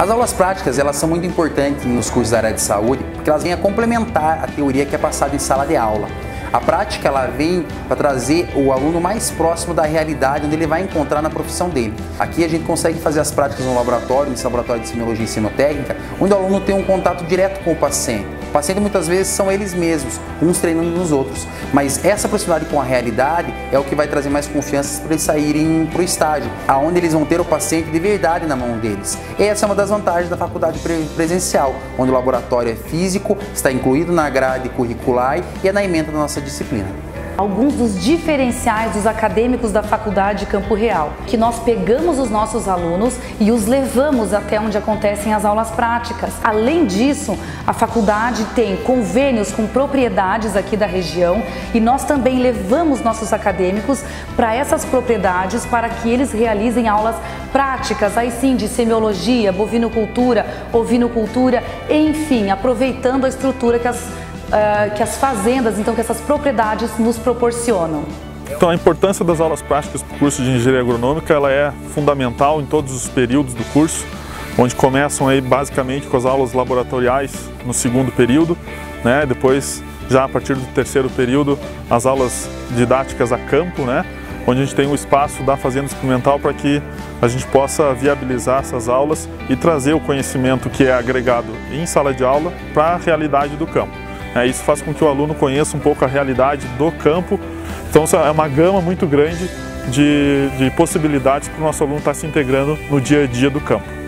As aulas práticas, elas são muito importantes nos cursos da área de saúde, porque elas vêm a complementar a teoria que é passada em sala de aula. A prática, ela vem para trazer o aluno mais próximo da realidade, onde ele vai encontrar na profissão dele. Aqui a gente consegue fazer as práticas no laboratório, nesse laboratório de semiologia e semitécnica, onde o aluno tem um contato direto com o paciente. O paciente muitas vezes são eles mesmos, uns treinando nos outros. Mas essa proximidade com a realidade é o que vai trazer mais confiança para eles saírem para o estágio, aonde eles vão ter o paciente de verdade na mão deles. E essa é uma das vantagens da faculdade presencial, onde o laboratório é físico, está incluído na grade curricular e é na ementa da nossa disciplina. Alguns dos diferenciais dos acadêmicos da Faculdade Campo Real, que nós pegamos os nossos alunos e os levamos até onde acontecem as aulas práticas. Além disso, a faculdade tem convênios com propriedades aqui da região e nós também levamos nossos acadêmicos para essas propriedades para que eles realizem aulas práticas, aí sim, de semiologia, bovinocultura, ovinocultura, enfim, aproveitando a estrutura que as fazendas, então que essas propriedades nos proporcionam. Então a importância das aulas práticas para o curso de Engenharia Agronômica ela é fundamental em todos os períodos do curso, onde começam aí basicamente com as aulas laboratoriais no segundo período, né? Depois já a partir do terceiro período as aulas didáticas a campo, né? Onde a gente tem um espaço da fazenda experimental para que a gente possa viabilizar essas aulas e trazer o conhecimento que é agregado em sala de aula para a realidade do campo. Isso faz com que o aluno conheça um pouco a realidade do campo, então é uma gama muito grande de possibilidades para o nosso aluno estar se integrando no dia a dia do campo.